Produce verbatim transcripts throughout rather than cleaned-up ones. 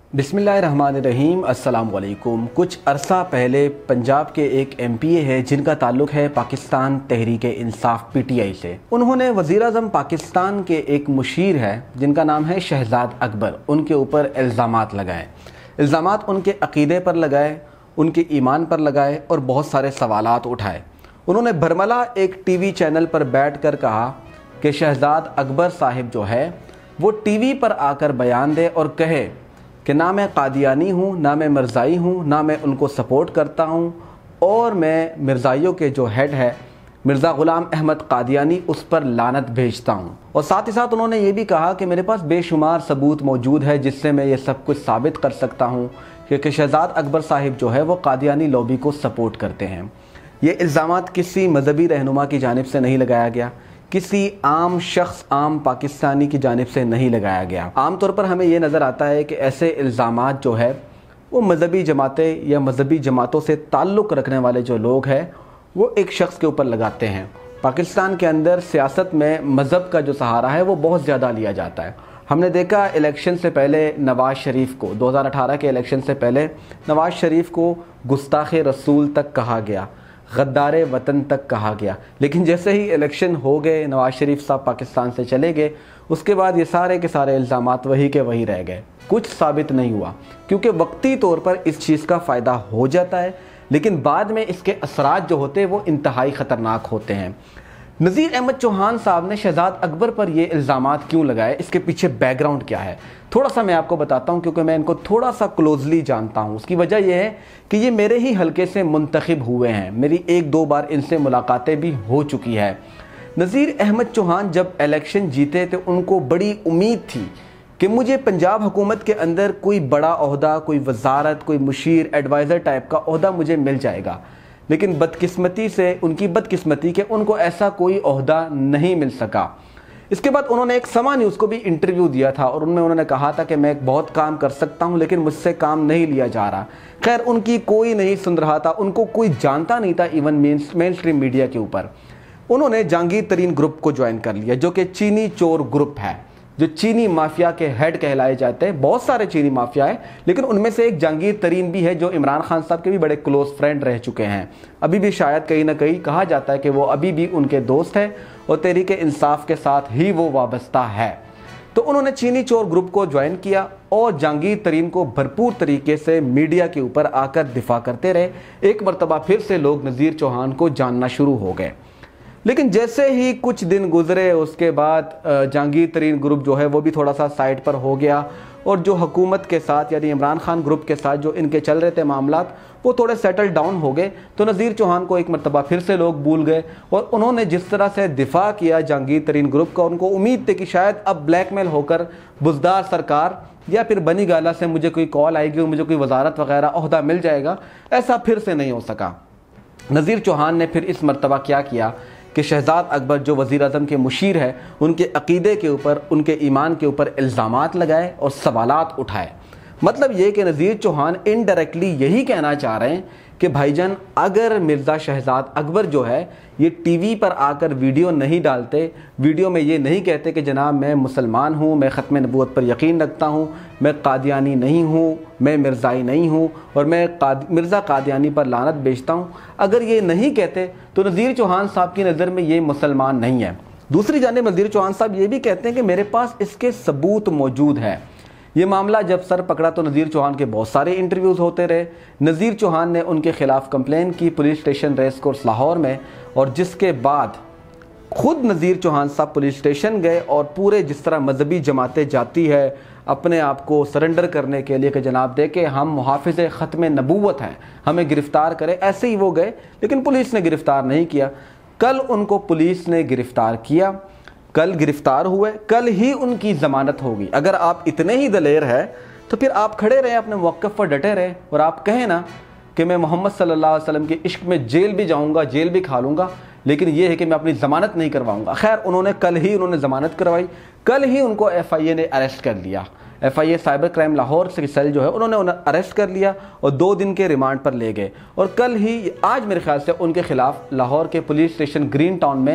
बिस्मिल्लाहिर्रहमानिर्रहीम। अस्सलाम वालेकुम। कुछ अरसा पहले पंजाब के एक एम पी ए है जिनका ताल्लुक़ है Pakistan Tehreek Insaf P T I से। उन्होंने वज़ीर आज़म पाकिस्तान के एक मुशीर है जिनका नाम है शहजाद अकबर, उनके ऊपर इल्ज़ामात लगाए। इल्ज़ामात उनके अक़ीदे पर लगाए, उनके ईमान पर लगाए और बहुत सारे सवालात उठाए। उन्होंने बरमला एक टी वी चैनल पर बैठ कर कहा कि शहजाद अकबर साहिब जो है वो टी वी पर आकर बयान दे और कहे कि ना मैं कादियानी हूँ, ना मैं मिर्ज़ाई हूँ, ना मैं उनको सपोर्ट करता हूँ और मैं मिर्ज़ाइयों के जो हेड है मिर्ज़ा ग़ुलाम अहमद कादियानी उस पर लानत भेजता हूँ। और साथ ही साथ उन्होंने ये भी कहा कि मेरे पास बेशुमार सबूत मौजूद है जिससे मैं ये सब कुछ साबित कर सकता हूँ कि शहजाद अकबर साहिब जो है वो कादियानी लॉबी को सपोर्ट करते हैं। ये इल्ज़ामात किसी मजहबी रहनुमा की जानिब से नहीं लगाया गया, किसी आम शख्स आम पाकिस्तानी की जानिब से नहीं लगाया गया। आम तौर पर हमें ये नज़र आता है कि ऐसे इल्ज़ामात जो है वो मजहबी जमातें या मजहबी जमातों से ताल्लुक़ रखने वाले जो लोग हैं वो एक शख्स के ऊपर लगाते हैं। पाकिस्तान के अंदर सियासत में मज़हब का जो सहारा है वो बहुत ज़्यादा लिया जाता है। हमने देखा इलेक्शन से पहले नवाज़ शरीफ को, दो हज़ार अठारह के इलेक्शन से पहले नवाज़ शरीफ को गुस्ताख़ रसूल तक कहा गया, गद्दारे वतन तक कहा गया। लेकिन जैसे ही इलेक्शन हो गए, नवाज़ शरीफ साहब पाकिस्तान से चले गए, उसके बाद ये सारे के सारे इल्ज़ामात वही के वही रह गए, कुछ साबित नहीं हुआ। क्योंकि वक्ती तौर पर इस चीज़ का फ़ायदा हो जाता है लेकिन बाद में इसके असरात जो होते हैं वो इंतहाई ख़तरनाक होते हैं। नज़ीर अहमद चौहान साहब ने शहजाद अकबर पर ये इल्ज़ामात क्यों लगाए, इसके पीछे बैकग्राउंड क्या है, थोड़ा सा मैं आपको बताता हूँ क्योंकि मैं इनको थोड़ा सा क्लोजली जानता हूँ। उसकी वजह यह है कि ये मेरे ही हलके से मुंतखब हुए हैं, मेरी एक दो बार इनसे मुलाकातें भी हो चुकी है। नज़ीर अहमद चौहान जब इलेक्शन जीते तो उनको बड़ी उम्मीद थी कि मुझे पंजाब हुकूमत के अंदर कोई बड़ा ओहदा, कोई वजारत, कोई मुशीर, एडवाइज़र टाइप का ओहदा मुझे मिल जाएगा। लेकिन बदकिस्मती से, उनकी बदकिस्मती के उनको ऐसा कोई ओहदा नहीं मिल सका। इसके बाद उन्होंने एक समा न्यूज़ को भी इंटरव्यू दिया था और उनमें उन्होंने कहा था कि मैं बहुत काम कर सकता हूं लेकिन मुझसे काम नहीं लिया जा रहा। खैर उनकी कोई नहीं सुन रहा था, उनको कोई जानता नहीं था इवन मेन स्ट्रीम मीडिया के ऊपर। उन्होंने जहांगीर तरीन ग्रुप को ज्वाइन कर लिया जो कि चीनी चोर ग्रुप है, जो चीनी माफिया के हेड कहलाए जाते हैं। बहुत सारे चीनी माफिया है लेकिन उनमें से एक जहांगीर तरीन भी है जो इमरान खान साहब के भी बड़े क्लोज फ्रेंड रह चुके हैं। अभी भी शायद कहीं ना कहीं कहा जाता है कि वो अभी भी उनके दोस्त हैं और तहरीक इंसाफ के साथ ही वो वाबस्ता है। तो उन्होंने चीनी चोर ग्रुप को ज्वाइन किया और जहांगीर तरीन को भरपूर तरीके से मीडिया के ऊपर आकर दिफा करते रहे। एक मरतबा फिर से लोग नज़ीर चौहान को जानना शुरू हो गए। लेकिन जैसे ही कुछ दिन गुजरे उसके बाद जहांगीर तरीन ग्रुप जो है वो भी थोड़ा सा साइड पर हो गया और जो हुकूमत के साथ यानी इमरान खान ग्रुप के साथ जो इनके चल रहे थे मामलात वो थोड़े सेटल डाउन हो गए। तो नज़ीर चौहान को एक मरतबा फिर से लोग भूल गए और उन्होंने जिस तरह से दिफा किया जहांगीर तरीन ग्रुप का, उनको उम्मीद थी कि शायद अब ब्लैकमेल होकर बुज़दार सरकार या फिर बनी गाला से मुझे कोई कॉल आएगी और मुझे कोई वजारत वगैरह ओहदा मिल जाएगा। ऐसा फिर से नहीं हो सका। नज़ीर चौहान ने फिर इस मरतबा क्या किया कि शहजाद अकबर जो वज़ीर आज़म के मुशीर है उनके अक़ीदे के ऊपर, उनके ईमान के ऊपर इल्ज़ामात लगाए और सवालात उठाए। मतलब ये कि नज़ीर चौहान इनडायरेक्टली यही कहना चाह रहे हैं कि भाईजान अगर मिर्ज़ा शहजाद अकबर जो है ये टीवी पर आकर वीडियो नहीं डालते, वीडियो में ये नहीं कहते कि जनाब मैं मुसलमान हूँ, मैं ख़त्म नबूवत पर यकीन रखता हूँ, मैं कादियानी नहीं हूँ, मैं मिर्ज़ाई नहीं हूँ और मैं काद, मिर्ज़ा कादियानी पर लानत बेचता हूँ, अगर ये नहीं कहते तो नज़ीर चौहान साहब की नज़र में ये मुसलमान नहीं है। दूसरी जानिब नज़ीर चौहान साहब ये भी कहते हैं कि मेरे पास इसके सबूत मौजूद है। ये मामला जब सर पकड़ा तो नज़ीर चौहान के बहुत सारे इंटरव्यूज़ होते रहे। नज़ीर चौहान ने उनके ख़िलाफ़ कंप्लेन की police station race course Lahore में और जिसके बाद ख़ुद नज़ीर चौहान साहब पुलिस स्टेशन गए और पूरे जिस तरह मजहबी जमातें जाती है अपने आप को सरेंडर करने के लिए कि जनाब देखे हम मुहाफ़िज़ ख़त्म नबूवत हैं, हमें गिरफ़्तार करें, ऐसे ही वो गए लेकिन पुलिस ने गिरफ़्तार नहीं किया। कल उनको पुलिस ने गिरफ़्तार किया, कल गिरफ्तार हुए, कल ही उनकी ज़मानत होगी। अगर आप इतने ही दलेर हैं तो फिर आप खड़े रहे, अपने मौक़िफ़ पर डटे रहे और आप कहें ना कि मैं मोहम्मद सल्लल्लाहु अलैहि वसल्लम के इश्क में जेल भी जाऊंगा, जेल भी खा लूँगा, लेकिन ये है कि मैं अपनी ज़मानत नहीं करवाऊँगा। खैर उन्होंने कल ही उन्होंने ज़मानत करवाई, कल ही उनको एफ़ आई ए ने अरेस्ट कर लिया। F I A cyber crime Lahore से सेल जो है उन्होंने उन्हें अरेस्ट कर लिया और दो दिन के रिमांड पर ले गए और कल ही आज मेरे ख्याल से उनके ख़िलाफ़ लाहौर के पुलिस स्टेशन ग्रीन टाउन में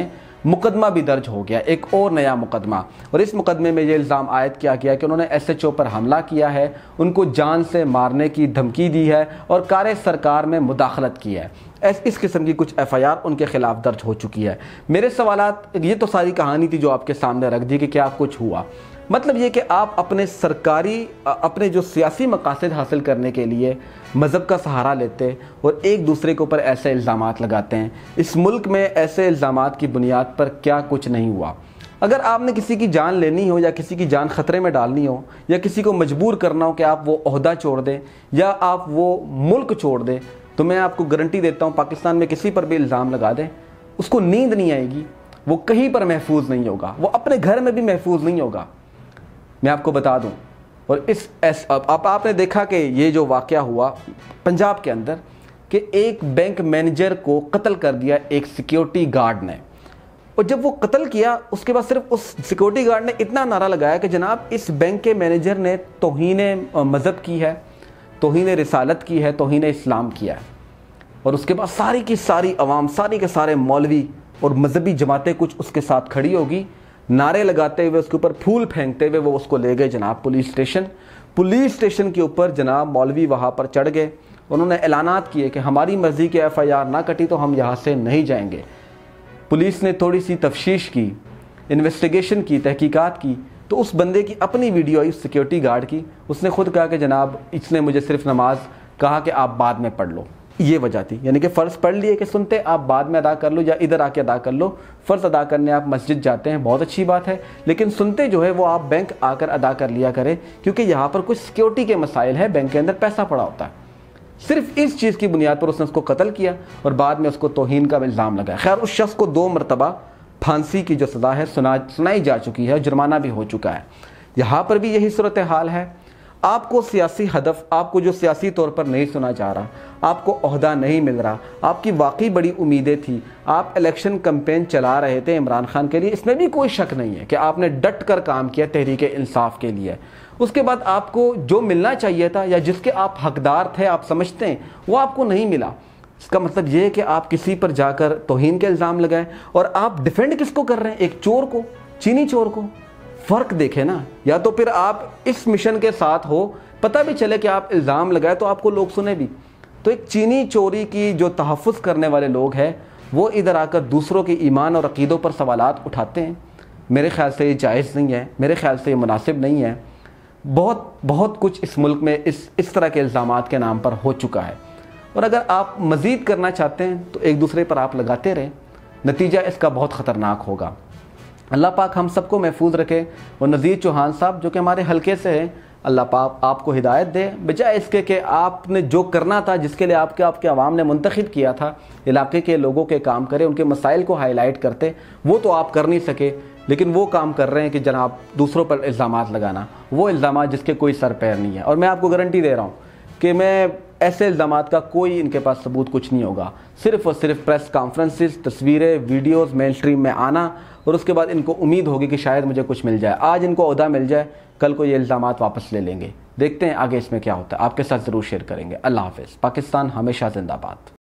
मुकदमा भी दर्ज हो गया, एक और नया मुकदमा। और इस मुकदमे में ये इल्ज़ाम आयद किया गया कि उन्होंने एस एच ओ पर हमला किया है, उनको जान से मारने की धमकी दी है और कार्य सरकार में मुदाखलत की है। इस किस्म की कुछ एफ आई आर उनके खिलाफ दर्ज हो चुकी है। मेरे सवालात, ये तो सारी कहानी थी जो आपके सामने रख दी कि क्या कुछ हुआ। मतलब ये कि आप अपने सरकारी अपने जो सियासी मकासद हासिल करने के लिए मज़हब का सहारा लेते और एक दूसरे के ऊपर ऐसे इल्ज़ामात लगाते हैं। इस मुल्क में ऐसे इल्ज़ामात की बुनियाद पर क्या कुछ नहीं हुआ। अगर आपने किसी की जान लेनी हो या किसी की जान ख़तरे में डालनी हो या किसी को मजबूर करना हो कि आप वो ओहदा छोड़ दें या आप वो मुल्क छोड़ दें, तो मैं आपको गारंटी देता हूँ पाकिस्तान में किसी पर भी इल्ज़ाम लगा दें, उसको नींद नहीं आएगी, वो कहीं पर महफूज नहीं होगा, वो अपने घर में भी महफूज नहीं होगा। मैं आपको बता दूं। और इस एस अब आप, आपने देखा कि ये जो वाक़या हुआ पंजाब के अंदर कि एक बैंक मैनेजर को कत्ल कर दिया एक सिक्योरिटी गार्ड ने, और जब वो कत्ल किया उसके बाद सिर्फ उस सिक्योरिटी गार्ड ने इतना नारा लगाया कि जनाब इस बैंक के मैनेजर ने तौहीन मज़हब की है, तौहीन रिसालत की है, तौहीन इस्लाम किया है। और उसके बाद सारी की सारी अवाम, सारी के सारे मौलवी और मजहबी जमातें कुछ उसके साथ खड़ी होगी, नारे लगाते हुए, उसके ऊपर फूल फेंकते हुए वो उसको ले गए जनाब पुलिस स्टेशन। पुलिस स्टेशन के ऊपर जनाब मौलवी वहाँ पर चढ़ गए, उन्होंने ऐलानात किए कि हमारी मर्ज़ी की एफ आई आर ना कटी तो हम यहाँ से नहीं जाएंगे। पुलिस ने थोड़ी सी तफ्तीश की, इन्वेस्टिगेशन की, तहकीकात की, तो उस बंदे की अपनी वीडियो आई, उस सिक्योरिटी गार्ड की। उसने खुद कहा कि जनाब इसने मुझे सिर्फ नमाज कहा कि आप बाद में पढ़ लो, ये वजह थी। यानी कि फ़र्ज़ पढ़ लिए कि सुनते आप बाद में अदा कर लो या इधर आके अदा कर लो। फ़र्ज़ अदा करने आप मस्जिद जाते हैं, बहुत अच्छी बात है, लेकिन सुनते जो है वो आप बैंक आकर अदा कर लिया करें, क्योंकि यहाँ पर कुछ सिक्योरिटी के मसाइल है, बैंक के अंदर पैसा पड़ा होता है। सिर्फ इस चीज़ की बुनियाद पर उसने उसको कत्ल किया और बाद में उसको तौहीन का इल्ज़ाम लगाया। खैर उस शख्स को दो मरतबा फांसी की जो सज़ा है सुना सुनाई जा चुकी है, जुर्माना भी हो चुका है। यहाँ पर भी यही सूरत हाल है। आपको सियासी हदफ, आपको जो सियासी तौर पर नहीं सुना जा रहा, आपको ओहदा नहीं मिल रहा, आपकी वाकई बड़ी उम्मीदें थी, आप इलेक्शन कैंपेन चला रहे थे इमरान खान के लिए, इसमें भी कोई शक नहीं है कि आपने डट कर काम किया तहरीक इंसाफ के लिए। उसके बाद आपको जो मिलना चाहिए था या जिसके आप हकदार थे, आप समझते हैं, वो आपको नहीं मिला। इसका मतलब ये है कि आप किसी पर जाकर तौहीन के इल्ज़ाम लगाए। और आप डिफेंड किसको कर रहे हैं? एक चोर को, चीनी चोर को। फ़र्क देखें ना, या तो फिर आप इस मिशन के साथ हो, पता भी चले कि आप इल्ज़ाम लगाए तो आपको लोग सुने भी। तो एक चीनी चोरी की जो तहफ़्फ़ुज़ करने वाले लोग हैं वो इधर आकर दूसरों के ईमान और अक़ीदों पर सवालात उठाते हैं। मेरे ख़्याल से ये जायज़ नहीं है, मेरे ख़्याल से ये मुनासिब नहीं है। बहुत बहुत कुछ इस मुल्क में इस इस तरह के इल्ज़ामात के नाम पर हो चुका है। और अगर आप मज़ीद करना चाहते हैं तो एक दूसरे पर आप लगाते रहें, नतीजा इसका बहुत ख़तरनाक होगा। अल्लाह पाक हम सबको महफूज रखे। और नज़ीर चौहान साहब जो कि हमारे हल्के से हैं, अल्लाह पाक आपको हिदायत दे, बजाय इसके कि आपने जो करना था, जिसके लिए आपके आपके आवाम ने मुंतखब किया था, इलाके के लोगों के काम करें, उनके मसाइल को हाईलाइट करते, वो तो आप कर नहीं सके, लेकिन वो काम कर रहे हैं कि जनाब दूसरों पर इल्ज़ामात लगाना, वो इल्ज़ामात जिसके कोई सर पैर नहीं है। और मैं आपको गारंटी दे रहा हूँ कि मैं ऐसे इल्ज़ामात का कोई इनके पास सबूत कुछ नहीं होगा। सिर्फ़ और सिर्फ प्रेस कॉन्फ्रेंसेस, तस्वीरें, वीडियोस मेन स्ट्रीम में आना, और उसके बाद इनको उम्मीद होगी कि शायद मुझे कुछ मिल जाए। आज इनको ओहदा मिल जाए, कल को ये इल्ज़ामात वापस ले लेंगे। देखते हैं आगे इसमें क्या होता है, आपके साथ ज़रूर शेयर करेंगे। अल्लाह हाफ़िज़। पाकिस्तान हमेशा ज़िंदाबाद।